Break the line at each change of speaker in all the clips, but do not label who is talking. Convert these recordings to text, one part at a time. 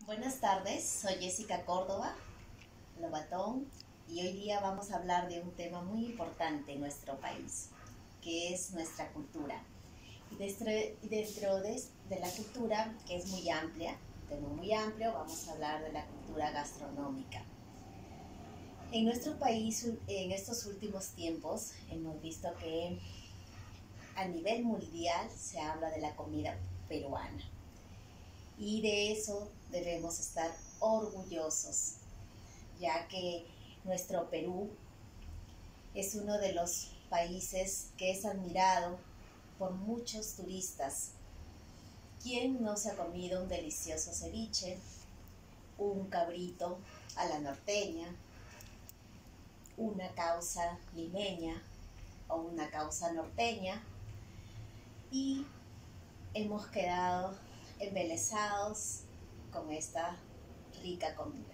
Buenas tardes, soy Jessica Córdoba, Lobatón, y hoy día vamos a hablar de un tema muy importante en nuestro país, que es nuestra cultura. Y dentro de la cultura, que es muy amplia, un tema muy amplio, vamos a hablar de la cultura gastronómica. En nuestro país, en estos últimos tiempos, hemos visto que a nivel mundial se habla de la comida peruana. Y de eso debemos estar orgullosos, ya que nuestro Perú es uno de los países que es admirado por muchos turistas. ¿Quién no se ha comido un delicioso ceviche, un cabrito a la norteña, una causa limeña o una causa norteña? Y hemos quedado embelesados con esta rica comida.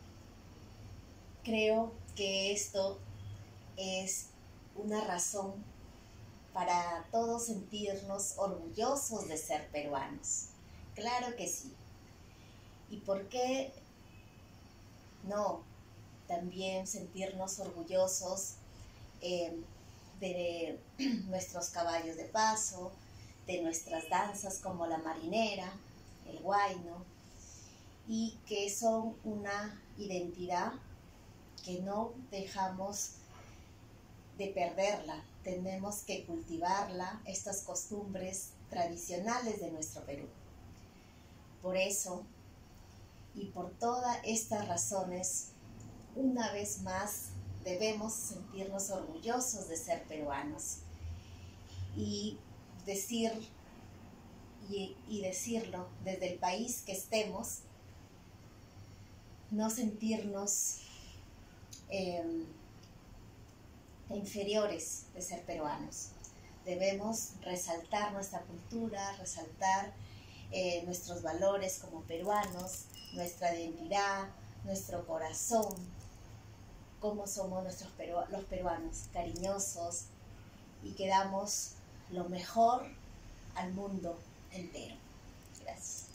Creo que esto es una razón para todos sentirnos orgullosos de ser peruanos. Claro que sí. ¿Y por qué no también sentirnos orgullosos de nuestros caballos de paso, de nuestras danzas como la marinera, el huayno, y que son una identidad que no dejamos de perderla? Tenemos que cultivarla, estas costumbres tradicionales de nuestro Perú. Por eso y por todas estas razones, una vez más debemos sentirnos orgullosos de ser peruanos y decirlo desde el país que estemos, no sentirnos inferiores de ser peruanos. Debemos resaltar nuestra cultura, resaltar nuestros valores como peruanos, nuestra identidad, nuestro corazón, cómo somos los peruanos, cariñosos, y que damos lo mejor al mundo entero. Gracias.